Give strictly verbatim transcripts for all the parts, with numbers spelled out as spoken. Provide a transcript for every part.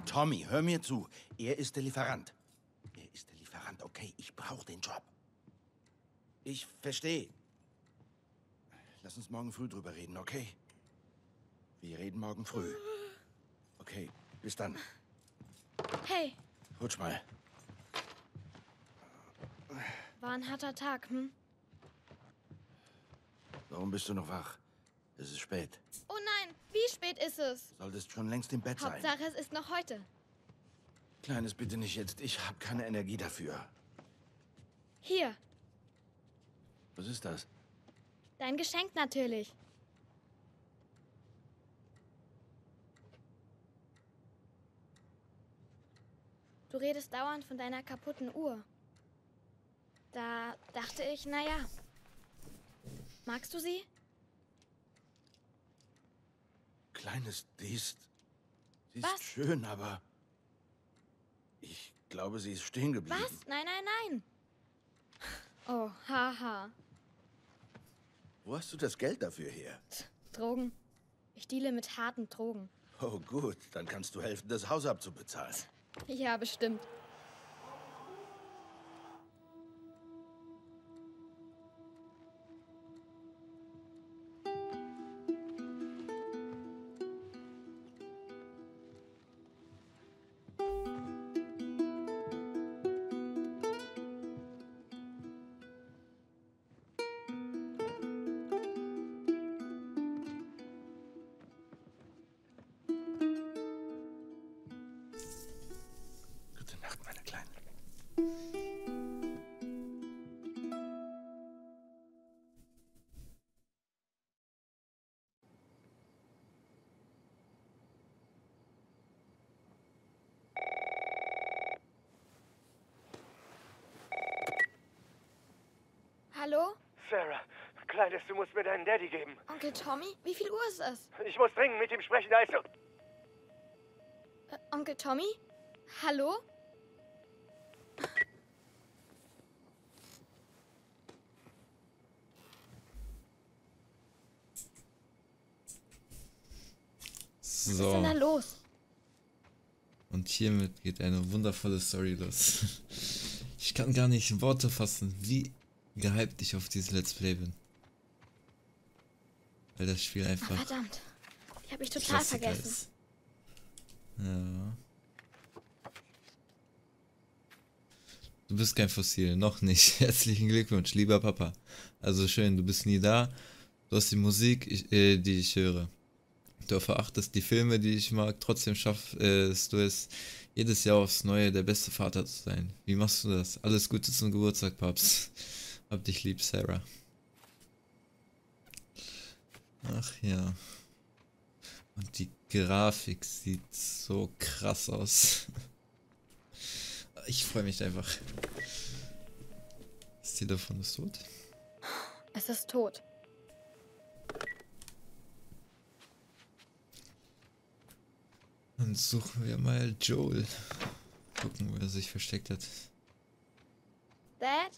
Tommy, hör mir zu. Er ist der Lieferant. Er ist der Lieferant, okay? Ich brauche den Job. Ich verstehe. Lass uns morgen früh drüber reden, okay? Wir reden morgen früh. Okay, bis dann. Hey. Rutsch mal. War ein harter Tag, hm? Warum bist du noch wach? Es ist spät. Oh nein, wie spät ist es? Solltest schon längst im Bett sein. Hauptsache, es ist noch heute. Kleines, bitte nicht jetzt. Ich habe keine Energie dafür. Hier, Was ist das? dein Geschenk natürlich. Du redest dauernd von deiner kaputten Uhr. Da dachte ich, naja. Magst du sie? Kleines, die ist... Sie ist Was? schön, aber... Ich glaube, sie ist stehen geblieben. Was? Nein, nein, nein. Oh, haha. Wo hast du das Geld dafür her? Drogen. Ich deale mit harten Drogen. Oh gut, dann kannst du helfen, das Haus abzubezahlen. Ja, bestimmt. Gute Nacht, meine Kleine. Hallo? Sarah, Kleines, du musst mir deinen Daddy geben. Onkel Tommy? Wie viel Uhr ist es? Ich muss dringend mit ihm sprechen, da ist er. Äh, Onkel Tommy? Hallo? Was ist denn da So, los? und hiermit geht eine wundervolle Story los. Ich kann gar nicht in Worte fassen, wie gehypt ich auf dieses Let's Play bin. Weil das Spiel Ah, einfach verdammt. Die habe ich total Klassiker vergessen. ist. Ja. Du bist kein Fossil, noch nicht. Herzlichen Glückwunsch, lieber Papa. Also schön, du bist nie da. Du hast die Musik, ich, äh, die ich höre. Du verachtest die Filme, die ich mag. Trotzdem schaffst äh, du es, jedes Jahr aufs Neue der beste Vater zu sein. Wie machst du das? Alles Gute zum Geburtstag, Paps. Hab dich lieb, Sarah. Ach ja. Und die Grafik sieht so krass aus. Ich freue mich einfach. Das Telefon ist tot. Es ist tot. Dann suchen wir mal Joel. Gucken, wo er sich versteckt hat. Dad?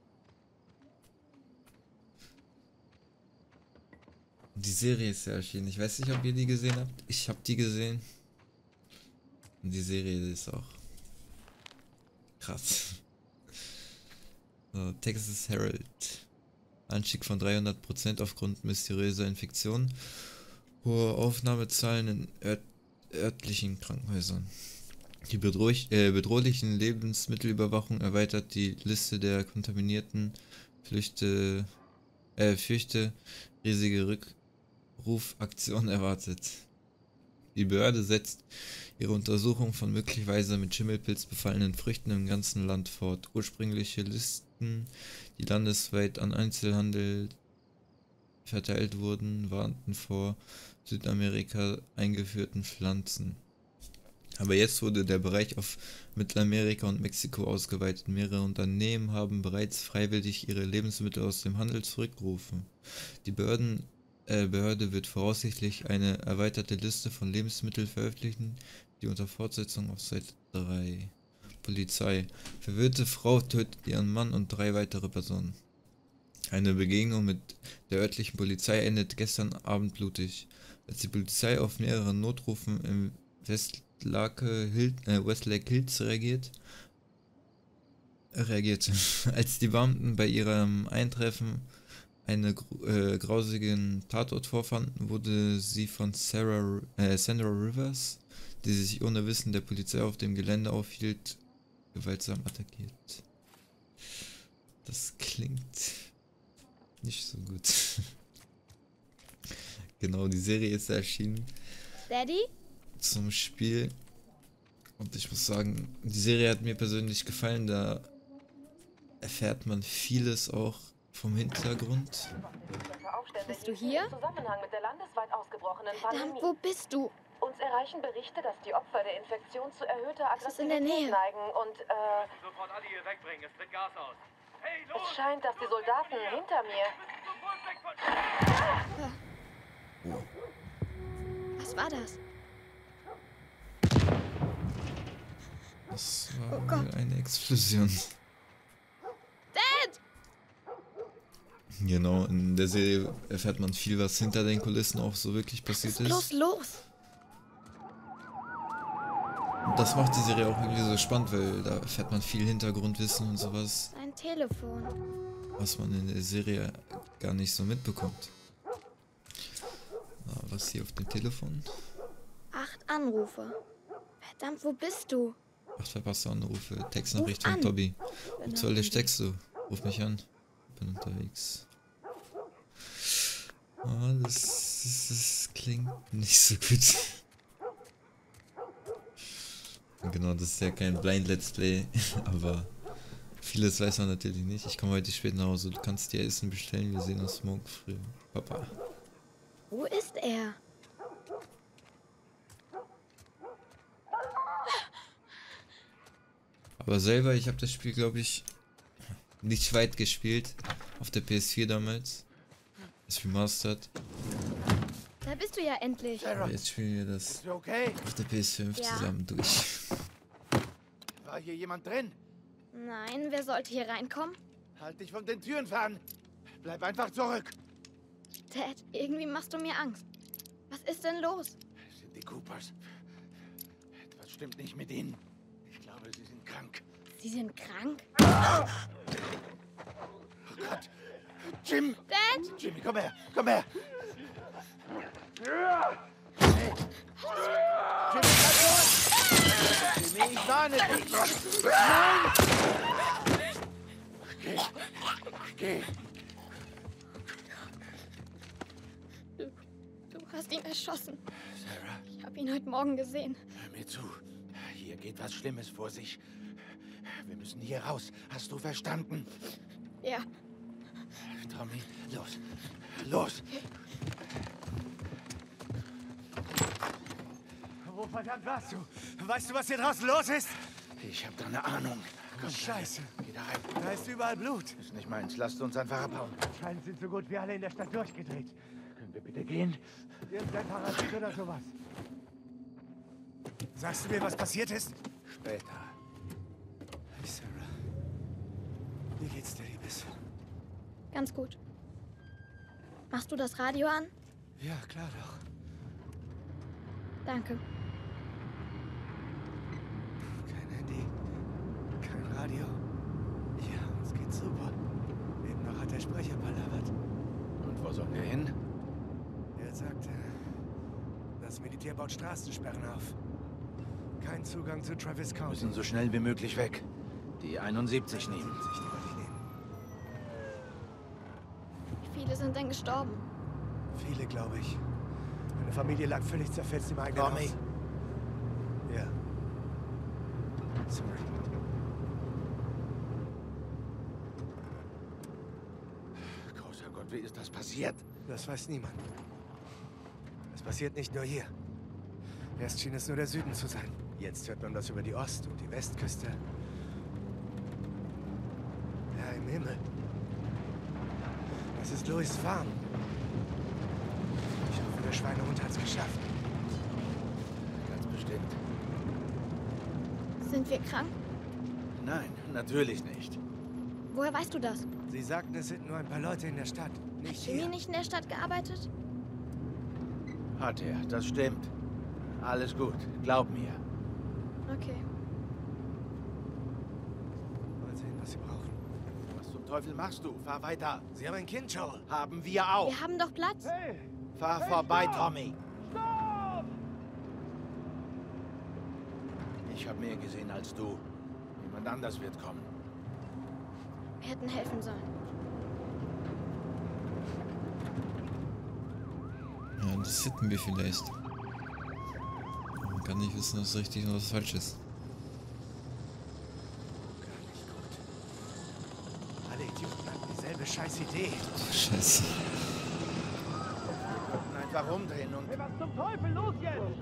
Die Serie ist ja erschienen. Ich weiß nicht, ob ihr die gesehen habt. Ich habe die gesehen. Und die Serie ist auch krass. So, Texas Herald. Anstieg von dreihundert Prozent aufgrund mysteriöser Infektionen. Hohe Aufnahmezahlen in ört örtlichen Krankenhäusern. Die bedrohlich, äh, bedrohlichen Lebensmittelüberwachung erweitert die Liste der kontaminierten Flüchte, äh, Fürchte, riesige Rückrufaktion erwartet. Die Behörde setzt ihre Untersuchung von möglicherweise mit Schimmelpilz befallenen Früchten im ganzen Land fort. Ursprüngliche Listen, die landesweit an Einzelhandel verteilt wurden, warnten vor Südamerika eingeführten Pflanzen. Aber jetzt wurde der Bereich auf Mittelamerika und Mexiko ausgeweitet. Mehrere Unternehmen haben bereits freiwillig ihre Lebensmittel aus dem Handel zurückgerufen. Die Behörden, äh, Behörde wird voraussichtlich eine erweiterte Liste von Lebensmitteln veröffentlichen, die unter Fortsetzung auf Seite drei. Polizei. Verwirrte Frau tötet ihren Mann und drei weitere Personen. Eine Begegnung mit der örtlichen Polizei endet gestern Abend blutig. Als die Polizei auf mehreren Notrufen im West Westlake Hill, äh, Westlake Hills reagiert. reagiert. Als die Beamten bei ihrem Eintreffen einen äh, grausigen Tatort vorfanden, wurde sie von Sarah, äh, Sandra Rivers, die sich ohne Wissen der Polizei auf dem Gelände aufhielt, gewaltsam attackiert. Das klingt nicht so gut. Genau, die Serie ist erschienen. Daddy? Zum Spiel. Und ich muss sagen, die Serie hat mir persönlich gefallen, da erfährt man vieles auch vom Hintergrund. Bist du hier? Im Zusammenhang mit der landesweit ausgebrochenen Verdammt, Pandemie. wo bist du? Uns erreichen Berichte, dass die Opfer der Infektion zu erhöhter Es ist in der Aggressivität Nähe. neigen und äh, Sofort alle hier wegbringen, es tritt Gas aus. Hey, los! es scheint, dass die Soldaten hinter mir... Was war das? Das war Oh Gott. wohl eine Explosion. Dad! Genau, in der Serie erfährt man viel, was hinter den Kulissen auch so wirklich Was passiert ist bloß ist. los? Und das macht die Serie auch irgendwie so spannend, weil da erfährt man viel Hintergrundwissen und sowas, Ein Telefon. was man in der Serie gar nicht so mitbekommt. Na, was hier auf dem Telefon? Acht Anrufe. Verdammt, wo bist du? Acht verpasste Anrufe. Textnachricht Ruf von an. Tobi. Bin Wo soll auf ich dem Weg. texte? Ruf mich an. Bin unterwegs. Ah, das, das, das klingt nicht so gut. Genau, das ist ja kein Blind Let's Play, aber vieles weiß man natürlich nicht. Ich komme heute spät nach Hause. Du kannst dir Essen bestellen. Wir sehen uns morgen früh. Papa. Wo ist er? Aber selber, ich habe das Spiel, glaube ich, nicht weit gespielt. Auf der P S vier damals. Das Remastered. Da bist du ja endlich. Aber jetzt spielen wir das Ist okay? auf der P S fünf Ja. zusammen durch. War hier jemand drin? Nein, wer sollte hier reinkommen? Halt dich von den Türen fern. Bleib einfach zurück. Dad, irgendwie machst du mir Angst. Was ist denn los? Es sind die Coopers. Etwas stimmt nicht mit ihnen. Ich glaube, sie sind krank. Sie sind krank? Oh Gott. Jim! Dad! Jimmy, komm her! Komm her! Hey. Jimmy, bleib zurück! Jimmy, ich warne dich! Nein! Geh! Geh! Du, du hast ihn erschossen. Sarah, Ich habe ihn heute Morgen gesehen. hör mir zu. Hier geht was Schlimmes vor sich. Wir müssen hier raus. Hast du verstanden? Ja, Tommy, los. Los! Wo verdammt warst du? Weißt du, was hier draußen los ist? Ich hab da eine Ahnung. Komm, Scheiße. Geh da rein. Da ist überall Blut. Ist nicht meins. Lasst uns einfach abhauen. Anscheinend sind so gut wie alle in der Stadt durchgedreht. Können wir bitte gehen? Irgendein Parasit oder sowas. Sagst du mir, was passiert ist? Später. Hey, Sarah. Wie geht's dir, Liebes? ganz gut. Machst du das Radio an? Ja, klar doch. Danke. Kein Handy, kein Radio. Ja, uns geht's super. Eben noch hat der Sprecher palavert. Und wo sollen wir hin? Er sagte, das Militär baut Straßensperren auf. Kein Zugang zu Travis Wir County. müssen so schnell wie möglich weg. Die einundsiebzig nehmen. siebzig, die wollte ich nehmen. Wie viele sind denn gestorben? Viele, glaube ich. Meine Familie lag völlig zerfetzt im eigenen Tommy. Haus. Ja. Sorry. Großer Gott, wie ist das passiert? Das weiß niemand. Es passiert nicht nur hier. Erst schien es nur der Süden zu sein. Jetzt hört man das über die Ost- und die Westküste. Ja, im Himmel. Das ist Louis' Farm. Ich hoffe, der Schweinehund hat's geschafft. Ganz bestimmt. Sind wir krank? Nein, natürlich nicht. Woher weißt du das? Sie sagten, es sind nur ein paar Leute in der Stadt. Nicht Jimmy hier. nicht in der Stadt gearbeitet? Hat er, das stimmt. Alles gut, glaub mir. Okay. Mal sehen, was Sie brauchen. Was zum Teufel machst du? Fahr weiter. Sie haben ein Kind, Joel. Haben wir auch. Wir haben doch Platz. Fahr vorbei, Tommy. Ich habe mehr gesehen als du. Jemand anders wird kommen. Wir hätten helfen sollen. Ja, interessiert mich vielleicht. Man kann nicht wissen, was richtig und was falsch ist. Gar nicht gut. Alle Idioten hatten dieselbe scheiß Idee. Scheiße. Wir könnten einfach umdrehen und... Was zum Teufel los jetzt?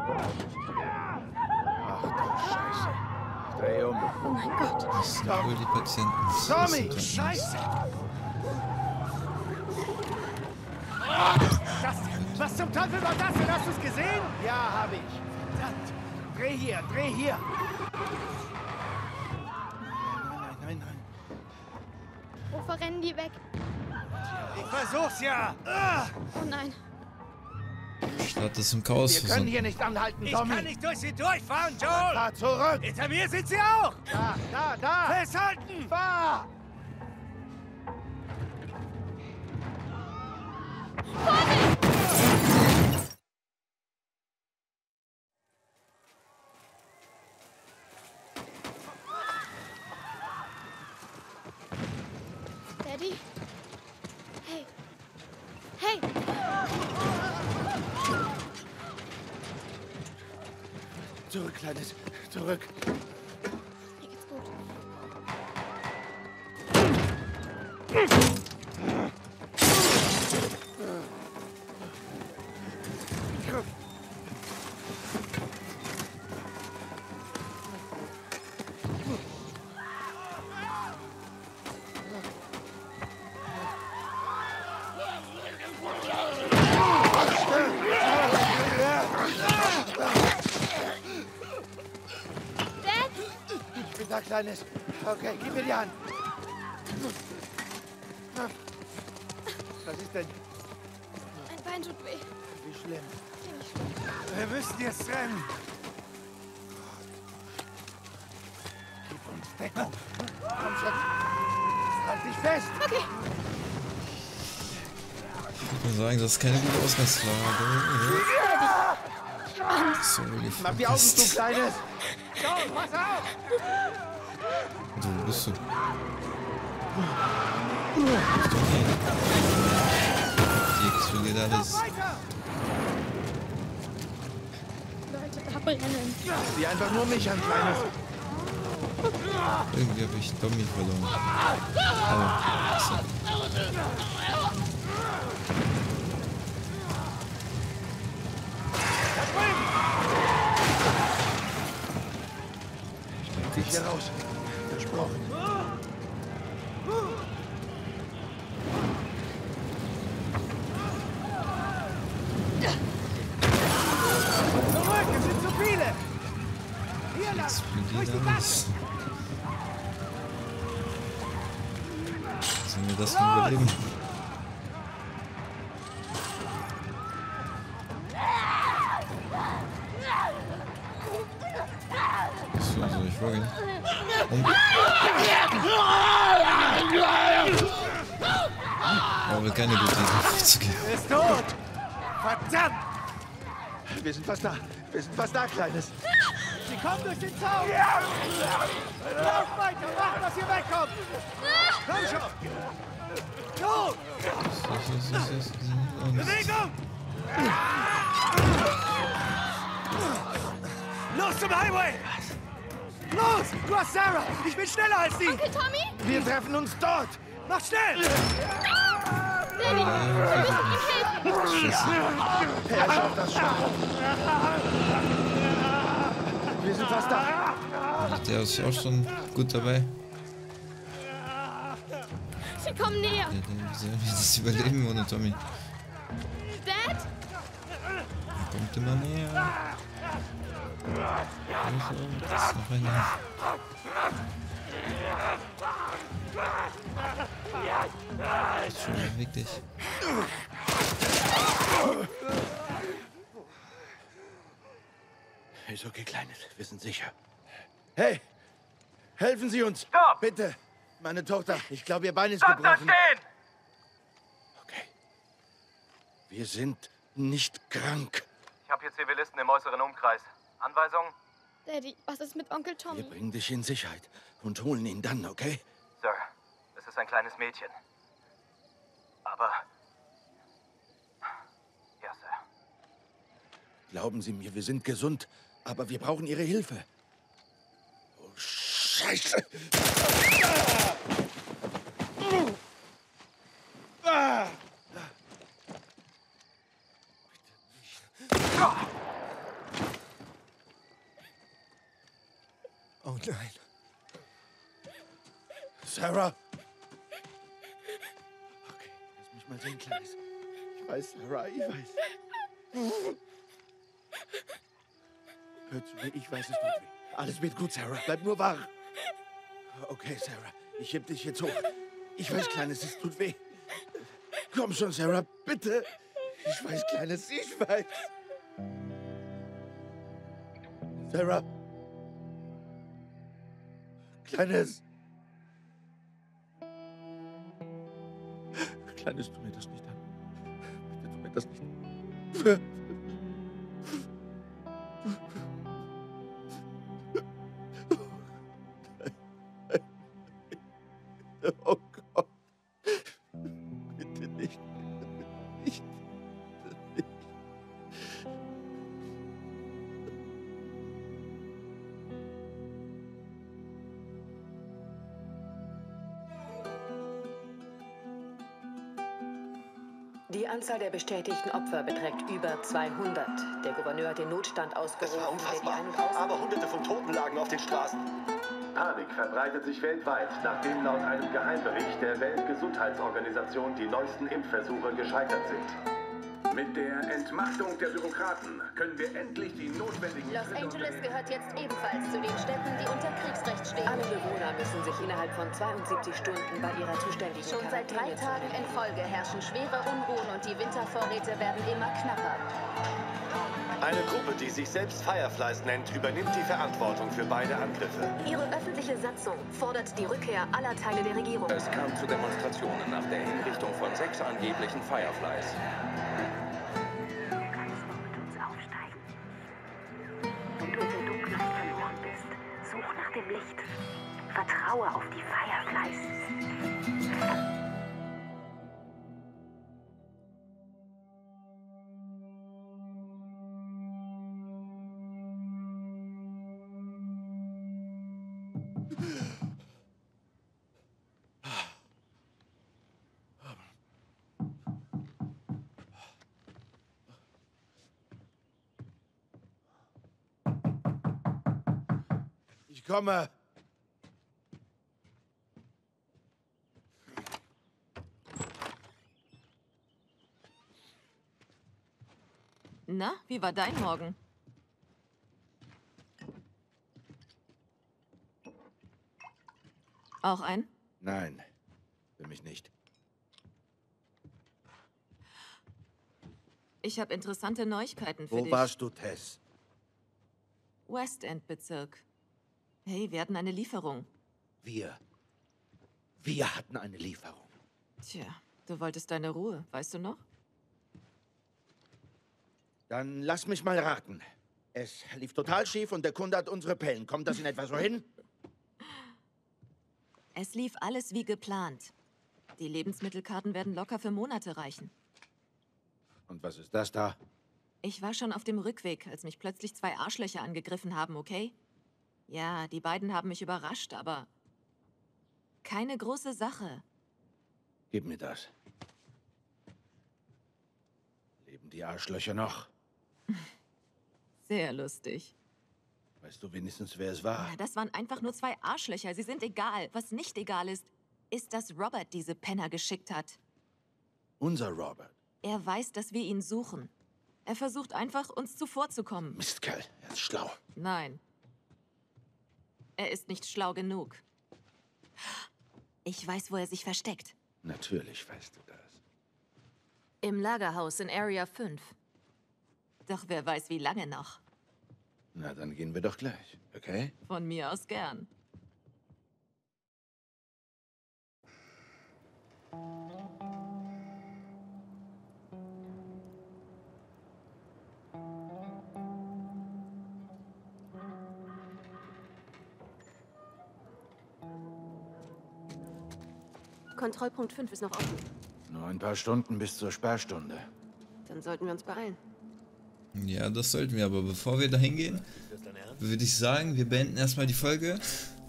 Ach du Scheiße. Dreh um. Oh mein Gott. Das sind wohl die Patienten. Tommy, Das sind Scheiße! Das, was zum Teufel war das denn? Hast du es gesehen? Ja, habe ich. Verdammt. Dreh hier, dreh hier. Nein, nein, nein, nein. Wovor rennen die weg? Ich versuch's ja. Ah, Oh nein. Stadt ist im Chaos Wir können versunken. hier nicht anhalten, ich Tommy. kann nicht durch sie durchfahren, Joel. Fahr zurück. Hinter mir sind sie auch. Da, da, da. Festhalten. Fahr. Daddy? Hey. Hey! Zurück, Kleines. Zurück. Mir geht's gut. Dad? Ich bin da, Kleines. Okay, gib mir die Hand. Was ist denn? Mein Bein tut weh. Wie schlimm. Ziemlich schlimm. Wir müssen jetzt rennen. Gib uns Deckung. Komm, Schatz. Halt dich fest. Okay. Ich muss sagen, das ist keine gute Ausgangslage. So, die Mach die Augen zu, Fest. Kleines. Joel, pass auf. Also, wo bist du? Die explodiert alles. Weiter. Leute, da brennen. Sieh einfach nur mich an, Kleines. Irgendwie habe ich Tommy verloren. Aber, so. Ich hier raus. Versprochen. Zurück, es sind zu viele. Hier lang. Durch Explodiert die alles. Gassen. Sollen wir das noch überleben? So, soll ich vorgehen? Und aber keine gute Idee zu gehen. Er ist tot. Verdammt. Wir sind fast da. Wir sind fast da, Kleines. Sie kommen durch den Zaun. Lauft weiter, macht, dass ihr wegkommt. Komm schon. Los, So, so, so, so, so. Und Bewegung. Los zum Highway. Los, du hast Sarah. Ich bin schneller als die. Onkel Tommy? Wir treffen uns dort. Mach schnell. Daddy, wir müssen ihm helfen. Er schafft das schon. Wir sind fast da. der ist auch schon gut dabei. Sie kommen näher. Ja, dann soll ich das überleben ohne Tommy. Dad? Er kommt immer näher. Also, das ist noch einer. Schon beweg dich. Ist okay, Kleines. Wir sind sicher. Hey! Helfen Sie uns! Stopp! Bitte! Meine Tochter, ich glaube, ihr Bein ist Bleibt da gebrochen. stehen! Okay. Wir sind nicht krank. Ich habe hier Zivilisten im äußeren Umkreis. Anweisung? Daddy, was ist mit Onkel Wir Tommy? bringen dich in Sicherheit und holen ihn dann, okay? Sir, es ist ein kleines Mädchen. Aber... Ja, Sir. Glauben Sie mir, wir sind gesund, aber wir brauchen Ihre Hilfe. Oh, Scheiße! Ah! Ah! Oh nein. Sarah! Okay, lass mich mal sehen, Kleines. Ich weiß, Sarah, ich weiß. Hör zu mir, ich weiß, es tut weh. Alles wird gut, Sarah. Bleib nur wach. Okay, Sarah, ich heb dich jetzt hoch. Ich weiß, Kleines, es tut weh. Komm schon, Sarah, bitte. Ich weiß, Kleines, ich weiß. Sarah. Kleines. Kleines, tu mir das nicht an. Bitte tu mir das nicht an. Oh Gott. Bitte nicht. Nicht. Nicht. Die Anzahl der bestätigten Opfer beträgt über zweihundert. Der Gouverneur hat den Notstand ausgerufen. Das war unfassbar, aber hunderte von Toten lagen auf den Straßen. Panik verbreitet sich weltweit, nachdem laut einem Geheimbericht der Weltgesundheitsorganisation die neuesten Impfversuche gescheitert sind. Mit der Entmachtung der Bürokraten können wir endlich die notwendigen... Los Angeles gehört jetzt ebenfalls zu den Städten, die unter Kriegsrecht stehen. Alle Bewohner müssen sich innerhalb von zweiundsiebzig Stunden bei ihrer zuständigen Schon seit drei Quarantäne Tagen in Folge herrschen schwere Unruhen und die Wintervorräte werden immer knapper. Eine Gruppe, die sich selbst Fireflies nennt, übernimmt die Verantwortung für beide Angriffe. Ihre öffentliche Satzung fordert die Rückkehr aller Teile der Regierung. Es kam zu Demonstrationen nach der Hinrichtung von sechs angeblichen Fireflies. Wenn du in der Dunkelheit verloren bist, such nach dem Licht. Vertraue auf die Fireflies. Ich komme. Na, wie war dein Morgen? Auch ein? Nein, für mich nicht. Ich habe interessante Neuigkeiten für Wo dich. warst du, Tess? West End Bezirk. Hey, wir hatten eine Lieferung. Wir. Wir hatten eine Lieferung. Tja, du wolltest deine Ruhe, weißt du noch? Dann lass mich mal raten. Es lief total schief und der Kunde hat unsere Pellen. Kommt das in etwa so hin? Es lief alles wie geplant. Die Lebensmittelkarten werden locker für Monate reichen. Und was ist das da? Ich war schon auf dem Rückweg, als mich plötzlich zwei Arschlöcher angegriffen haben, okay? Ja, die beiden haben mich überrascht, aber keine große Sache. Gib mir das. Leben die Arschlöcher noch? Sehr lustig. Weißt du wenigstens, wer es war? Ja, das waren einfach nur zwei Arschlöcher. Sie sind egal. Was nicht egal ist, ist, dass Robert diese Penner geschickt hat. Unser Robert. Er weiß, dass wir ihn suchen. Er versucht einfach, uns zuvorzukommen. Mistkerl, er ist schlau. Nein. Er ist nicht schlau genug. Ich weiß, wo er sich versteckt. Natürlich weißt du das. Im Lagerhaus in Area fünf. Doch wer weiß, wie lange noch. Na, dann gehen wir doch gleich, okay? Von mir aus gern. Kontrollpunkt fünf ist noch offen. Nur ein paar Stunden bis zur Sperrstunde. Dann sollten wir uns beeilen. Ja, das sollten wir, aber bevor wir da hingehen, würde ich sagen, wir beenden erstmal die Folge.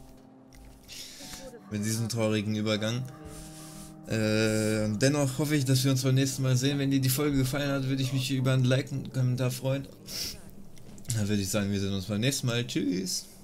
Mit diesem traurigen Übergang. Äh, dennoch hoffe ich, dass wir uns beim nächsten Mal sehen. Wenn dir die Folge gefallen hat, würde ich mich über ein Like und einen Kommentar freuen. Dann würde ich sagen, wir sehen uns beim nächsten Mal. Tschüss.